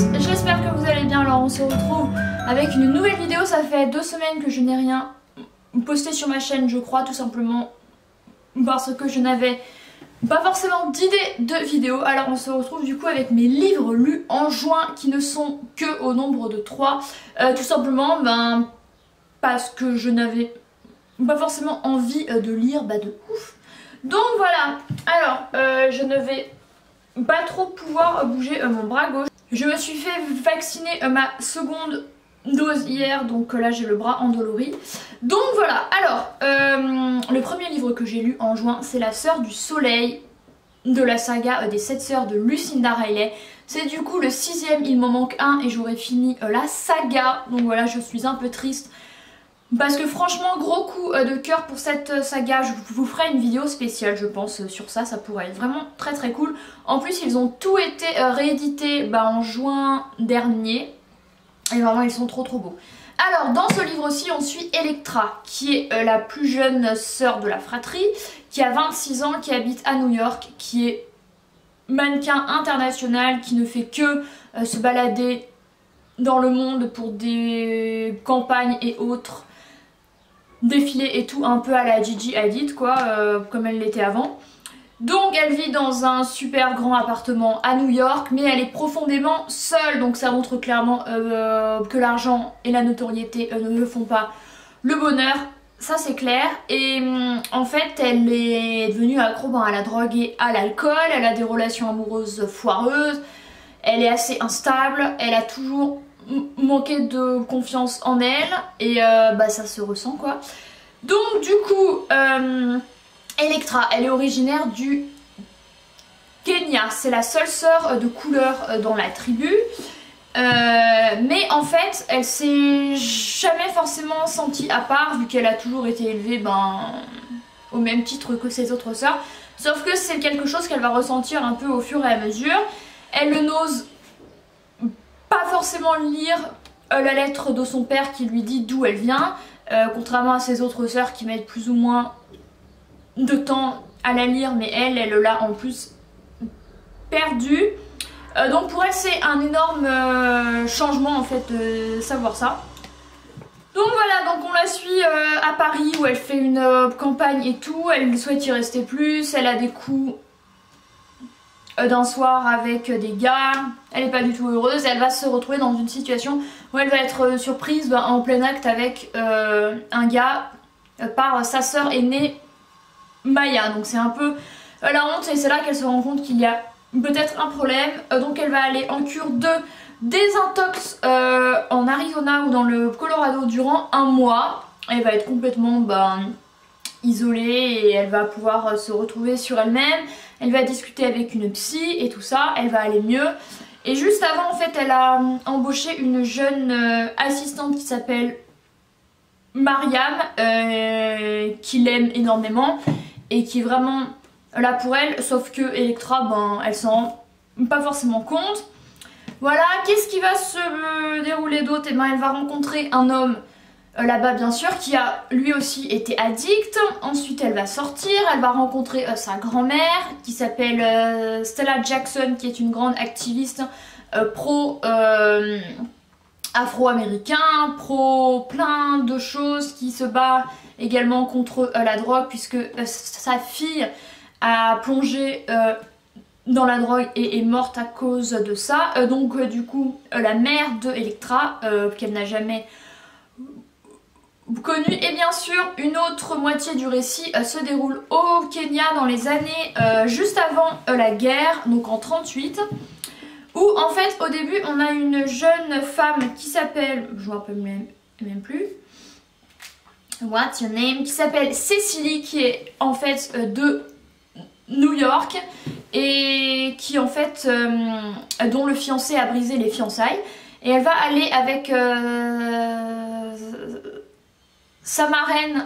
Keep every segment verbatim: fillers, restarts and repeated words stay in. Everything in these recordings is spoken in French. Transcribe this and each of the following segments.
tous, j'espère que vous allez bien. Alors on se retrouve avec une nouvelle vidéo. Ça fait deux semaines que je n'ai rien posté sur ma chaîne, je crois, tout simplement parce que je n'avais pas forcément d'idée de vidéo. Alors on se retrouve du coup avec mes livres lus en juin qui ne sont que au nombre de trois. Euh, tout simplement ben, parce que je n'avais pas forcément envie de lire bah, de ouf. Donc voilà, alors euh, je ne vais pas trop pouvoir bouger euh, mon bras gauche. Je me suis fait vacciner euh, ma seconde dose hier, donc euh, là j'ai le bras endolori. Donc voilà, alors euh, le premier livre que j'ai lu en juin, c'est La Sœur du Soleil de la saga euh, des sept sœurs de Lucinda Riley. C'est du coup le sixième, il m'en manque un et j'aurai fini euh, la saga. Donc voilà, je suis un peu triste. Parce que franchement, gros coup de cœur pour cette saga. Je vous ferai une vidéo spéciale je pense sur ça, ça pourrait être vraiment très très cool. En plus ils ont tout été réédités bah, en juin dernier. Et vraiment ils sont trop trop beaux. Alors dans ce livre aussi on suit Electra, qui est euh, la plus jeune sœur de la fratrie, qui a vingt-six ans, qui habite à New York, qui est mannequin international, qui ne fait que euh, se balader dans le monde pour des campagnes et autres, défilés et tout, un peu à la Gigi Hadid quoi, euh, comme elle l'était avant. Donc elle vit dans un super grand appartement à New York, mais elle est profondément seule, donc ça montre clairement euh, que l'argent et la notoriété euh, ne font pas le bonheur, ça c'est clair. Et euh, en fait elle est devenue accro ben, à la drogue et à l'alcool, elle a des relations amoureuses foireuses, elle est assez instable, elle a toujours manqué de confiance en elle et euh, bah ça se ressent quoi. Donc du coup euh, Electra, elle est originaire du Kenya, c'est la seule sœur de couleur dans la tribu, euh, mais en fait elle s'est jamais forcément sentie à part vu qu'elle a toujours été élevée ben, au même titre que ses autres sœurs, sauf que c'est quelque chose qu'elle va ressentir un peu au fur et à mesure. Elle n'ose pas forcément lire euh, la lettre de son père qui lui dit d'où elle vient, euh, contrairement à ses autres sœurs qui mettent plus ou moins de temps à la lire, mais elle, elle l'a en plus perdue. Euh, donc pour elle c'est un énorme euh, changement en fait de savoir ça. Donc voilà, donc on la suit euh, à Paris où elle fait une euh, campagne et tout, elle souhaite y rester plus, elle a des coups euh, d'un soir avec euh, des gars, elle est pas du tout heureuse, elle va se retrouver dans une situation où elle va être euh, surprise bah, en plein acte avec euh, un gars euh, par sa sœur aînée Maya, donc c'est un peu euh, la honte et c'est là qu'elle se rend compte qu'il y a peut-être un problème, euh, donc elle va aller en cure de désintox euh, en Arizona ou dans le Colorado durant un mois. Elle va être complètement bah, isolée et elle va pouvoir euh, se retrouver sur elle-même, elle va discuter avec une psy et tout ça, elle va aller mieux. Et juste avant en fait elle a embauché une jeune euh, assistante qui s'appelle Mariam, euh, qui l'aime énormément et qui est vraiment là pour elle, sauf que Electra, ben, elle s'en rend pas forcément compte. Voilà, qu'est-ce qui va se dérouler d'autre? Et ben, elle va rencontrer un homme euh, là-bas bien sûr qui a lui aussi été addict. Ensuite elle va sortir, elle va rencontrer euh, sa grand-mère qui s'appelle euh, Stella Jackson, qui est une grande activiste euh, pro euh, afro-américain, pro plein de choses, qui se bat également contre euh, la drogue puisque euh, sa fille a plongé euh, dans la drogue et est morte à cause de ça. Euh, donc euh, du coup euh, la mère de Electra, euh, qu'elle n'a jamais connue, et bien sûr une autre moitié du récit euh, se déroule au Kenya dans les années euh, juste avant euh, la guerre, donc en trente-huit. Où en fait au début on a une jeune femme qui s'appelle, je me rappelle même, même plus, what's your name, qui s'appelle Cecily, qui est en fait euh, de New York et qui en fait euh, dont le fiancé a brisé les fiançailles, et elle va aller avec euh, sa marraine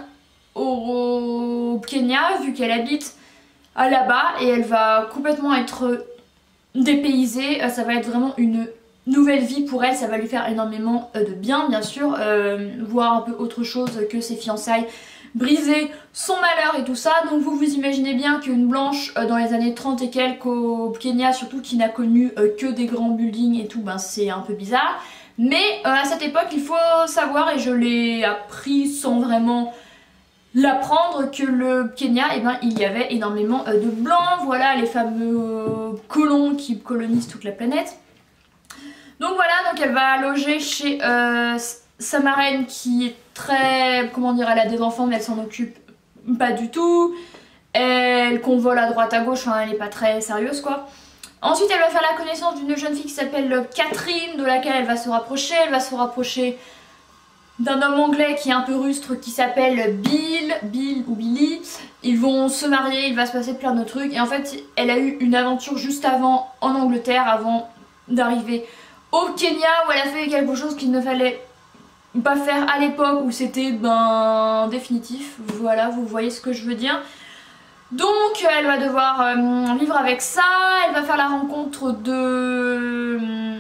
au, au Kenya vu qu'elle habite à là-bas, et elle va complètement être dépaysée, ça va être vraiment une nouvelle vie pour elle, ça va lui faire énormément de bien bien sûr, euh, voir un peu autre chose que ses fiançailles briser son malheur et tout ça. Donc vous vous imaginez bien qu'une blanche euh, dans les années trente et quelques au Kenya, surtout qui n'a connu euh, que des grands buildings et tout, ben c'est un peu bizarre. Mais euh, à cette époque il faut savoir, et je l'ai appris sans vraiment l'apprendre, que le Kenya, eh ben, il y avait énormément euh, de blancs, voilà les fameux euh, colons qui colonisent toute la planète. Donc voilà, donc elle va loger chez euh, sa marraine qui est très, comment dire, elle a des enfants mais elle s'en occupe pas du tout. Elle convole à droite à gauche, enfin, elle est pas très sérieuse quoi. Ensuite elle va faire la connaissance d'une jeune fille qui s'appelle Catherine, de laquelle elle va se rapprocher. Elle va se rapprocher d'un homme anglais qui est un peu rustre qui s'appelle Bill, Bill ou Billy. Ils vont se marier, il va se passer plein de trucs. Et en fait elle a eu une aventure juste avant en Angleterre, avant d'arriver au Kenya, où elle a fait quelque chose qu'il ne fallait pas faire à l'époque, où c'était ben définitif. Voilà, vous voyez ce que je veux dire. Donc elle va devoir euh, vivre avec ça. Elle va faire la rencontre de euh,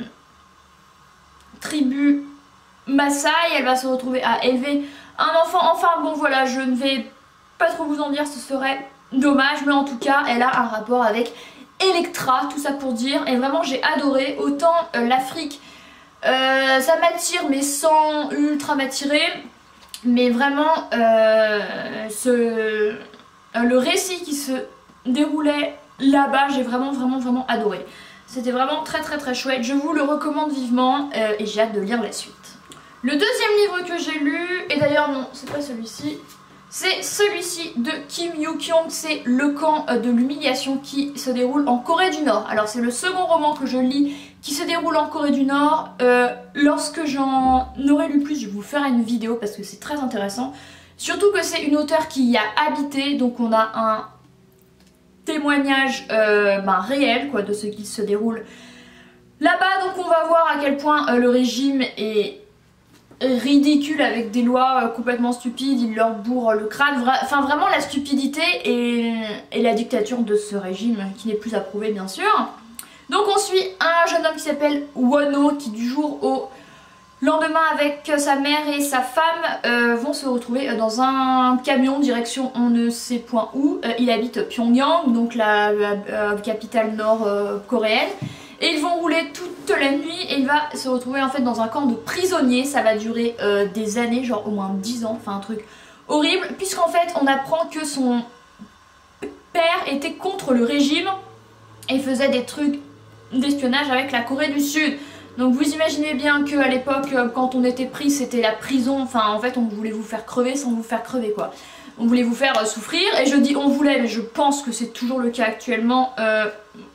tribus Maasai. Elle va se retrouver à élever un enfant. Enfin bon voilà, je ne vais pas trop vous en dire, ce serait dommage, mais en tout cas elle a un rapport avec Electra, tout ça pour dire. Et vraiment j'ai adoré. Autant euh, l'Afrique euh, ça m'attire mais sans ultra m'attirer, mais vraiment euh, ce... le récit qui se déroulait là-bas, j'ai vraiment vraiment vraiment adoré. C'était vraiment très très très chouette, je vous le recommande vivement euh, et j'ai hâte de lire la suite. Le deuxième livre que j'ai lu, et d'ailleurs non, c'est pas celui-ci, c'est celui-ci de Kim Yoo-kyung, c'est Le camp de l'humiliation, qui se déroule en Corée du Nord. Alors c'est le second roman que je lis qui se déroule en Corée du Nord. Euh, lorsque j'en aurai lu plus, je vous ferai une vidéo parce que c'est très intéressant. Surtout que c'est une auteure qui y a habité, donc on a un témoignage euh, ben, réel quoi, de ce qui se déroule là-bas. Donc on va voir à quel point euh, le régime est ridicule, avec des lois euh, complètement stupides, il leur bourre le crâne. Vra enfin vraiment la stupidité et, et la dictature de ce régime qui n'est plus approuvé bien sûr. Donc on suit un jeune homme qui s'appelle Won-oh, qui du jour au lendemain avec sa mère et sa femme euh, vont se retrouver dans un camion direction on ne sait point où. Euh, il habite Pyongyang, donc la, la euh, capitale nord-coréenne. Euh, et ils vont rouler toute la nuit et il va se retrouver en fait dans un camp de prisonniers. Ça va durer euh, des années, genre au moins dix ans, enfin un truc horrible. Puisqu'en fait on apprend que son père était contre le régime et faisait des trucs d'espionnage avec la Corée du Sud. Donc vous imaginez bien qu'à l'époque, quand on était pris, c'était la prison. Enfin, en fait, on voulait vous faire crever sans vous faire crever, quoi. On voulait vous faire euh, souffrir. Et je dis on voulait, mais je pense que c'est toujours le cas actuellement. Euh,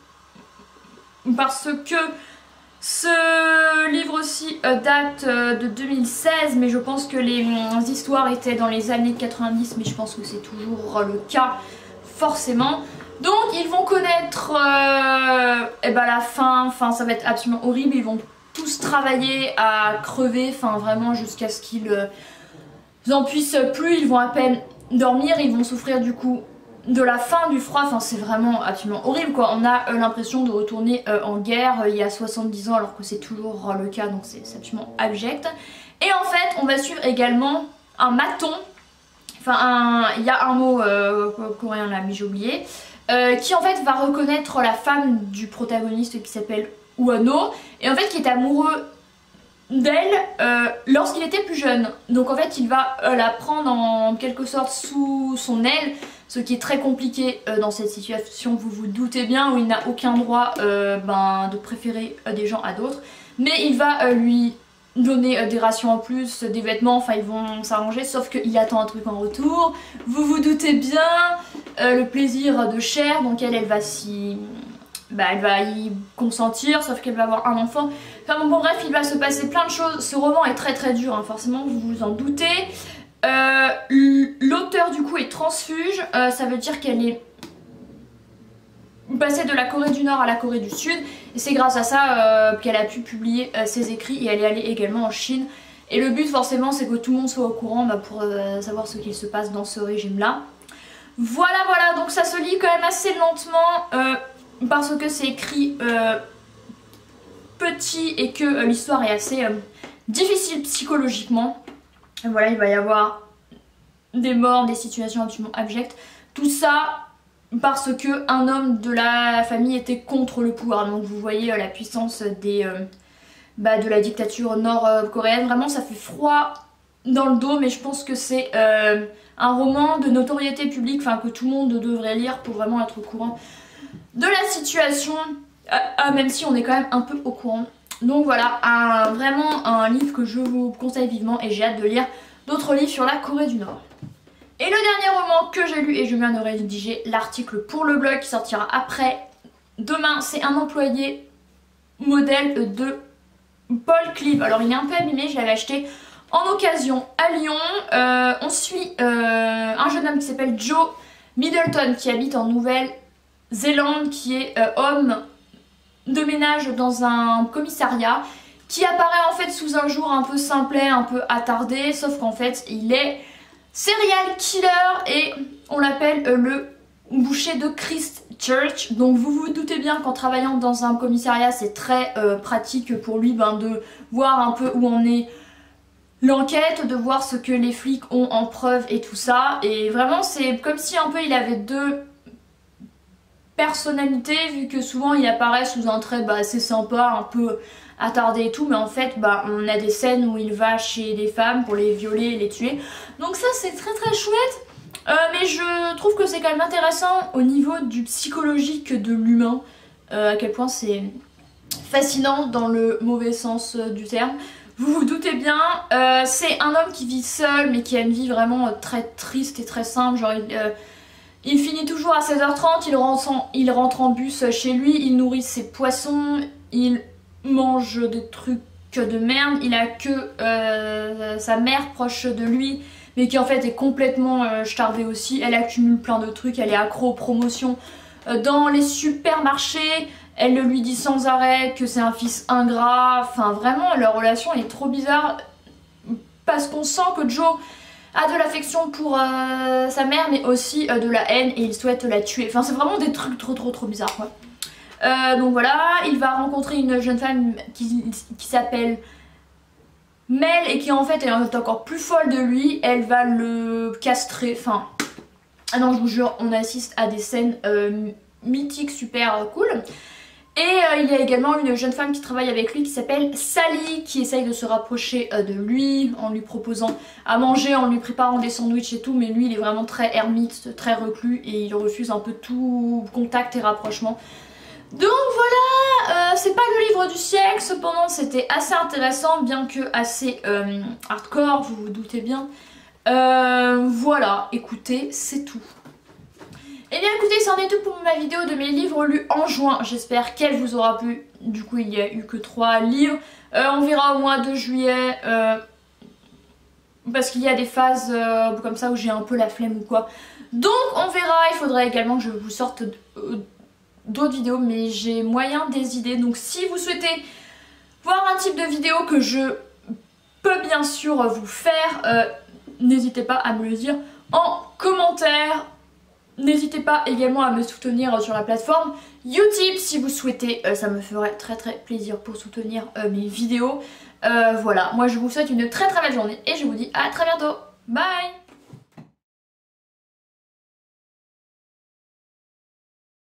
parce que ce livre-ci euh, date euh, de deux mille seize, mais je pense que les euh, histoires étaient dans les années quatre-vingt-dix, mais je pense que c'est toujours euh, le cas, forcément. Donc ils vont connaître euh, eh ben, la fin, enfin ça va être absolument horrible, ils vont tous travailler à crever, enfin vraiment jusqu'à ce qu'ils euh, n'en puissent plus, ils vont à peine dormir, ils vont souffrir du coup de la faim, du froid, enfin c'est vraiment absolument horrible quoi. On a euh, l'impression de retourner euh, en guerre euh, il y a soixante-dix ans alors que c'est toujours euh, le cas, donc c'est absolument abject. Et en fait on va suivre également un maton, enfin il y a un mot euh, coréen là mais j'ai oublié. Euh, qui en fait va reconnaître la femme du protagoniste qui s'appelle Won-oh et en fait qui est amoureux d'elle euh, lorsqu'il était plus jeune. Donc en fait il va euh, la prendre en quelque sorte sous son aile, ce qui est très compliqué euh, dans cette situation, vous vous doutez bien, où il n'a aucun droit euh, ben, de préférer euh, des gens à d'autres. Mais il va euh, lui donner euh, des rations en plus, des vêtements, enfin ils vont s'arranger, sauf qu'il attend un truc en retour. Vous vous doutez bien, euh, le plaisir de chair, donc elle, elle va s'y... Bah, elle va y consentir, sauf qu'elle va avoir un enfant. Enfin bon, bon bref, il va se passer plein de choses. Ce roman est très très dur, hein, forcément, vous vous en doutez. Euh, L'auteur du coup est transfuge, euh, ça veut dire qu'elle est passée de la Corée du Nord à la Corée du Sud. Et c'est grâce à ça euh, qu'elle a pu publier euh, ses écrits, et elle est allée également en Chine. Et le but forcément c'est que tout le monde soit au courant bah, pour euh, savoir ce qu'il se passe dans ce régime là. Voilà voilà, donc ça se lit quand même assez lentement euh, parce que c'est écrit euh, petit et que euh, l'histoire est assez euh, difficile psychologiquement. Et voilà, il va y avoir des morts, des situations absolument abjectes. Tout ça parce que un homme de la famille était contre le pouvoir. Donc vous voyez euh, la puissance des, euh, bah, de la dictature nord-coréenne. Vraiment ça fait froid dans le dos, mais je pense que c'est euh, un roman de notoriété publique, enfin que tout le monde devrait lire pour vraiment être au courant de la situation, euh, même si on est quand même un peu au courant. Donc voilà, un, vraiment un livre que je vous conseille vivement et j'ai hâte de lire d'autres livres sur la Corée du Nord. Et le dernier roman que j'ai lu, et je viens de rédiger l'article pour le blog qui sortira après demain, c'est Un employé modèle de Paul Clive. Alors il est un peu abîmé, je l'avais acheté en occasion à Lyon. Euh, on suit euh, un jeune homme qui s'appelle Joe Middleton qui habite en Nouvelle-Zélande, qui est euh, homme de ménage dans un commissariat, qui apparaît en fait sous un jour un peu simplet, un peu attardé, sauf qu'en fait il est serial killer et on l'appelle euh, le boucher de Christchurch. Donc vous vous doutez bien qu'en travaillant dans un commissariat c'est très euh, pratique pour lui ben, de voir un peu où en est l'enquête, de voir ce que les flics ont en preuve et tout ça. Et vraiment c'est comme si un peu il avait deux personnalités, vu que souvent il apparaît sous un trait bah, assez sympa, un peu attardé et tout, mais en fait bah, on a des scènes où il va chez des femmes pour les violer et les tuer. Donc ça c'est très très chouette, euh, mais je trouve que c'est quand même intéressant au niveau du psychologique de l'humain, euh, à quel point c'est fascinant dans le mauvais sens du terme. Vous vous doutez bien, euh, c'est un homme qui vit seul mais qui a une vie vraiment euh, très triste et très simple, genre il, euh, il finit toujours à seize heures trente, il rentre, en, il rentre en bus chez lui, il nourrit ses poissons, il mange des trucs de merde, il a que euh, sa mère proche de lui mais qui en fait est complètement euh, starbée aussi, elle accumule plein de trucs, elle est accro aux promotions euh, dans les supermarchés. Elle le lui dit sans arrêt que c'est un fils ingrat, enfin vraiment leur relation est trop bizarre parce qu'on sent que Joe a de l'affection pour euh, sa mère mais aussi euh, de la haine et il souhaite la tuer. Enfin c'est vraiment des trucs trop trop trop bizarres quoi. Euh, donc voilà, il va rencontrer une jeune femme qui, qui s'appelle Mel et qui en fait est encore plus folle de lui. Elle va le castrer, enfin... Ah non je vous jure, on assiste à des scènes euh, mythiques super euh, cool. Et euh, il y a également une jeune femme qui travaille avec lui qui s'appelle Sally, qui essaye de se rapprocher euh, de lui en lui proposant à manger, en lui préparant des sandwichs et tout, mais lui il est vraiment très ermite, très reclus et il refuse un peu tout contact et rapprochement. Donc voilà, euh, c'est pas le livre du siècle, cependant c'était assez intéressant, bien que assez euh, hardcore, vous vous doutez bien. Euh, voilà, écoutez, c'est tout. Et bien écoutez, c'en est tout pour ma vidéo de mes livres lus en juin. J'espère qu'elle vous aura plu. Du coup, il n'y a eu que trois livres. Euh, on verra au mois de juillet. Euh, parce qu'il y a des phases euh, comme ça où j'ai un peu la flemme ou quoi. Donc on verra. Il faudra également que je vous sorte d'autres vidéos. Mais j'ai moyen des idées. Donc si vous souhaitez voir un type de vidéo que je peux bien sûr vous faire, euh, n'hésitez pas à me le dire en commentaire. N'hésitez pas également à me soutenir sur la plateforme Utip si vous souhaitez, euh, ça me ferait très très plaisir pour soutenir euh, mes vidéos. Euh, voilà, moi je vous souhaite une très très belle journée et je vous dis à très bientôt. Bye!